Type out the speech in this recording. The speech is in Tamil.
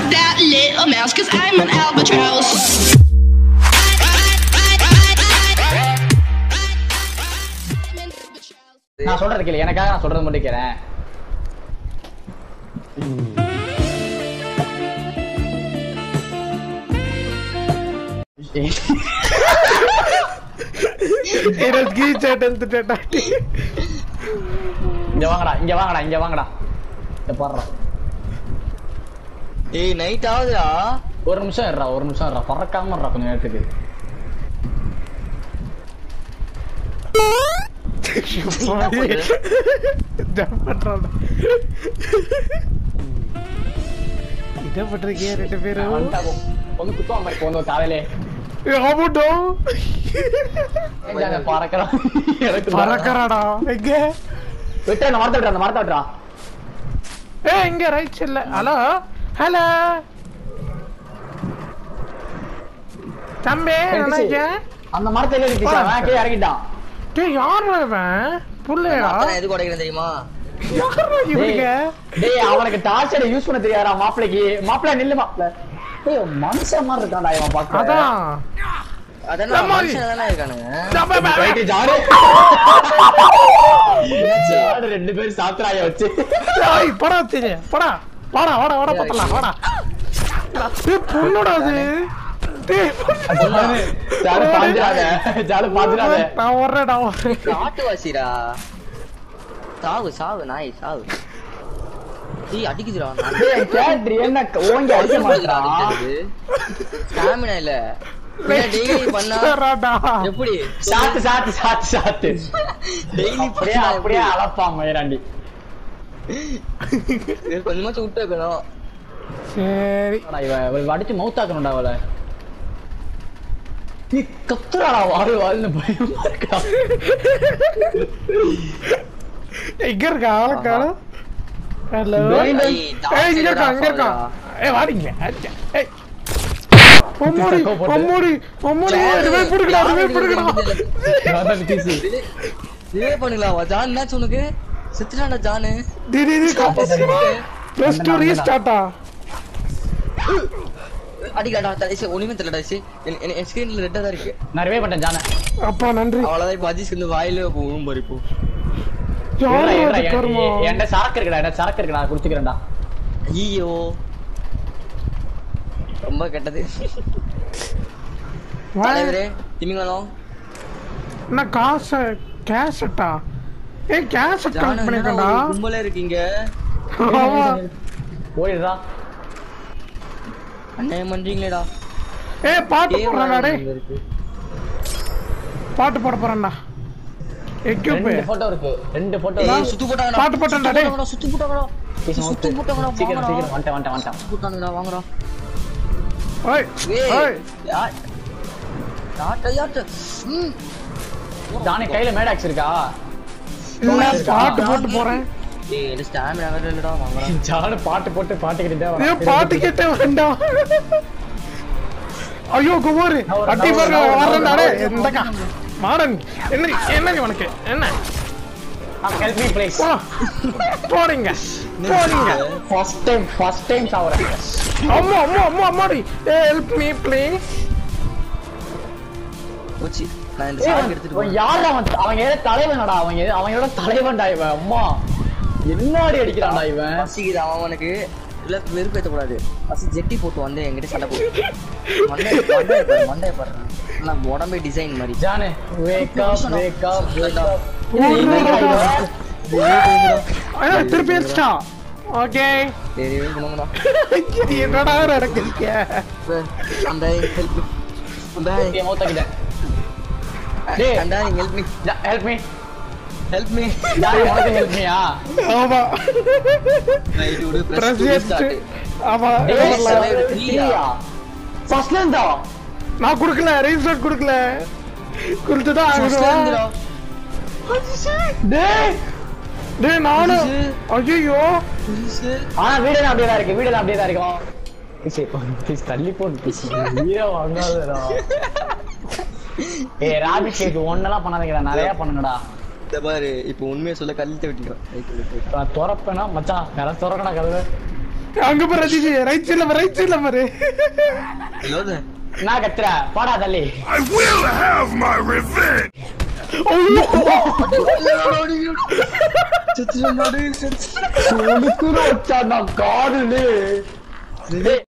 that little mouse, cause I'm an albatross. நான் சொல்றது கேளு, எனக்காக நான் சொல்றது மட்டும் கேளேன். இங்க வாங்கடா, இங்க வாங்கடா, இங்க வாங்கடா. இங்க பாருடா. ஏய் நைட் ஆகுதுடா. ஒரு நிமிஷம் இருடா, ஒரு நிமிஷம் இருடா. பறக்காம இருடா கொஞ்ச நேரத்துக்கு. இத பண்றீங்க ரெண்டு பேரும். வந்து குத்துவா மாதிரி போனோம் காலையிலே. ஆமாடா. எங்க பறக்கறா? எனக்கு பறக்கறடா. எங்க? விட்டு அந்த மரத்தை விட்டுறா, அந்த மரத்தை விட்டுறா. ஏய் இங்க ரைட் சைடுல. ஹலோ ஹலோ தம்பி நினைக்க அந்த மரத்தை ஏறிடுச்சு, அவன் கீழே இறங்கிட்டான். டேய் யாரா இவன்? புள்ளையா? நான் எதுக்கு உடைக்கிறேன் தெரியுமா? யாரா இவங்க? டேய் அவனுக்கு டார்ச்சரை யூஸ் பண்ண தெரியாதா மாப்ளைக்கு? மாப்ள நில்லு மாப்ள. டேய் மனுஷன் மாதிரி இருக்கான்டா இவன் பாக்க. அதான் மனுஷன் தானே இருக்கானுங்க. ரைட் ஜாடு. ஜாடு ரெண்டு பேரும் சாத்ராய வச்சு. டேய் போடா தீனே. போடா. வாடா வாடா வாடா பத்தலாம் வாடா. டேய் பொண்ணுடா அது. டேய் ஜாடு பாஞ்சிராத. ஜாடு பாஞ்சிராத. நான் வரேன்டா. காட்டுவாசிடா. சாவு சாவு நாய் சாவு. டேய் அடிக்குதுடா. டேய் கேட்ரி என்ன ஓங்கி அடிக்க மாட்டடா. ஸ்டாமினா இல்ல. டெய்லி பண்ணா எப்படி? சாத்து சாத்து சாத்து சாத்து. டெய்லி அப்படியே அலப்பான் மயிராண்டி. கொஞ்சமா விட்டு வைக்கணும். சரி இவன் அடிச்சு மவுத்தாக்கணும்டா அவளை. நீ கத்துறாடா வாழு வாழ்னு பயமா இருக்கா? எங்க இருக்கா ஆளக்கால? ஹலோ ஏய் இங்க இருக்கா இங்க இருக்கா? ஏய் வாடிங்க. ஏய் பொம்மோடி பொம்மோடி பொம்மோடி ரிவே புடுங்கடா ரிவே புடுங்கடா. நான் டிசி ரிவே பண்ணலாம். ஜான் என்ன சொன்னக்கு? செத்துறானே ஜான். டி டி டி காப்பாத்துடா. ப்ரெஸ் டு ரீஸ்டார்ட்டா. அடிக்கடா தலேசி ஒண்ணுமே தெரியலடா. என் ஸ்கிரீன்ல ரெட்டா தான் இருக்கு. நான் ரிவே பண்ணேன் ஜான. அப்பா நன்றி. அவ்வளவுதான் இப்ப அஜிஸ் வந்து வாயில போகும் பாரு இப்போ. யாரா கர்மா? என்ன சரக்கு இருக்குடா, என்ன சரக்கு இருக்குடா, குடிச்சுக்கறேன்டா. ஐயோ ரொம்ப கெட்டது. தலைவரே திமிங்கலம் என்ன காசு கேசட்டா? ஏய் கேசட் கலெக்ட் பண்ணிட்டடா. கும்பலே இருக்கீங்க. ஆமா ஓடிடா. அண்ணே பண்றீங்களேடா. ஏய் பாட்டு போடுறடா டேய். பாட்டு போட போறேன்டா. எக்யூப் ரெண்டு போட்டோ இருக்கு, ரெண்டு போட்டோ. ஏய் சுத்து போட்டாங்கடா. பாட்டு போட்டேன்டா டேய். சுத்து போட்டாங்கடா. சுத்து போட்டாங்கடா. சீக்கிரம் சீக்கிரம் வந்துட்டேன். சுத்து போட்டாங்கடா வாங்கடா. ஓய் ஓய் யாட்ட ஜானி கையில மேடாக்ஸ் இருக்கா? நான் பாட்டு போட்டு போறேன். ஏய் இந்த ஸ்டாமினா வேற இல்லடா வாங்கடா. ஜானி பாட்டு போட்டு பாட்டு கேட்டே வா. ஏய் பாட்டு கேட்டே வேண்டாம். ஐயோ குமார் அட்டி பாரு வரடா டேய். எந்தக்கா மாடன் என்ன உனக்கு என்ன? Help me please. போறீங்க போறீங்க. ஃபர்ஸ்ட் டைம் சாவறேன். அம்மா அம்மா அம்மா அம்மாடி. Help me please. ஓச்சி நான் இந்த சாங் எடுத்துட்டு போய் யாரா அவன் ஏதோ தலைவனடா. அவனோட தலைவன்டா இவன். அம்மா என்னடி அடிக்கிறான்டா இவன். பசிக்குது அவனுக்கு. இல்ல வெறுப்பேத்த கூடாது. பசி ஜெட்டி போட்டு வந்து என்கிட்ட சண்டை போடு. மண்டைய பாரு. நான் உடம்பே டிசைன் மாதிரி. ஜானே wake up wake up wake up. திருப்பி அடிச்சா. ஓகே சரி குணங்கடா. என்னடா நடக்குதுங்க? அந்த ஹெல்ப் அந்த மௌத்தாக்கிட்ட. டேய் அந்த ஹெல்ப் மீ ஹெல்ப் மீ. ஜானி உனக்கு ஹெல்ப் மீயா? ஆமா ரைட் விடு. Press start. ஆமா ஃபர்ஸ்ட்ல இருந்தா நான் குடுக்கல. ரீஸ்டார்ட் குடுக்கல. குடுத்துடா ஆகுதா? டேய் டேய் நானு ஐயோ. ஆனா வீடியோ அப்படியே தான் இருக்கு, வீடியோ அப்படியே தான் இருக்கும். ப்ளீஸ் தள்ளி போடு. வீடியோ வாங்காதடா. ஏய் ராபி கேக் ஒண்ணெல்லாம் பண்ணாதீங்கடா, நிறைய பண்ணுங்கடா. இந்த பாரு இப்போ உண்மையை சொல்ல கல்லிட்ட விட்டுறோம். நான் துறப்பேனா மச்சான், யாராவது துறக்கடா கதவு. அங்க பாரு ரஜினி ரைட் சைடுல பாரு லோது நான் கத்துற போடா தள்ளி I will have my revenge. சுத்திர மாடு காடுலே